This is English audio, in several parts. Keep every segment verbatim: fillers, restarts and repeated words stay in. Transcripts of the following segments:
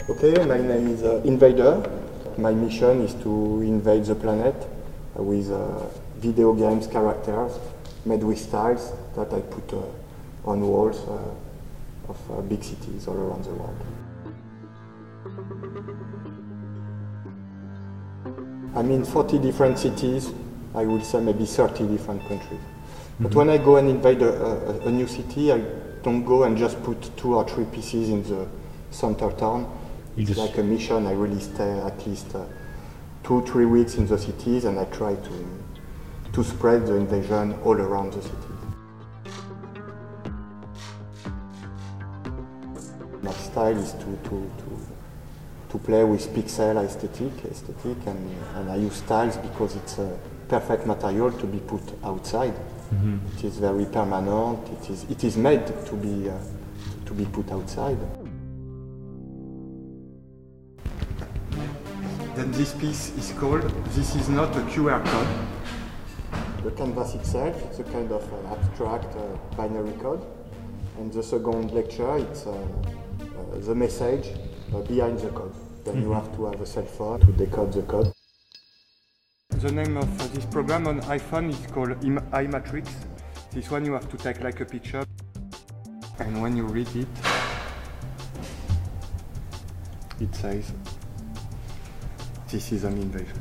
Okay, my name is uh, Invader. My mission is to invade the planet uh, with uh, video games characters made with tiles that I put uh, on walls uh, of uh, big cities all around the world. I'm in forty different cities, I will say maybe thirty different countries. But mm-hmm. when I go and invade a, a, a new city, I don't go and just put two or three pieces in the center town. You it's just... like a mission. I really stay at least uh, two, three weeks in the cities, and I try to to spread the invasion all around the cities. My style is to to to, to play with pixel aesthetic, aesthetic, and, and I use tiles because it's a perfect material to be put outside. Mm-hmm. It is very permanent. It is it is made to be uh, to be put outside. Then this piece is called, this is not a Q R code. The canvas itself, it's a kind of uh, abstract uh, binary code. And the second lecture, it's uh, uh, the message uh, behind the code. Then mm-hmm. you have to have a cell phone to decode the code. The name of uh, this program on iPhone is called iMatrix. This one you have to take like a picture. And when you read it, it says, this is an invasion.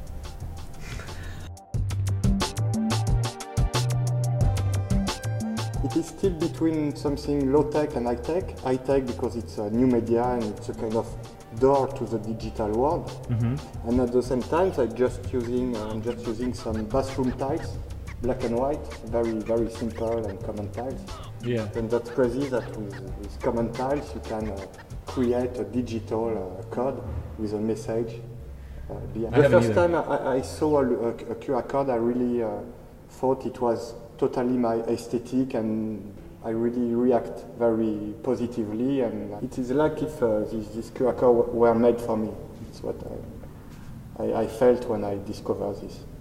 It is still between something low-tech and high-tech. High-tech because it's a new media and it's a kind of door to the digital world. Mm-hmm. And at the same time, I'm just using I'm just using some bathroom tiles, black and white, very very simple and common tiles. Yeah. And that's crazy that with, with common tiles you can uh, create a digital uh, code with a message. Uh, the first time I, I saw a, a, a Q R code, I really uh, thought it was totally my aesthetic, and I really react very positively. And it is like if uh, this, this Q R code were made for me. It's what I, I, I felt when I discovered this.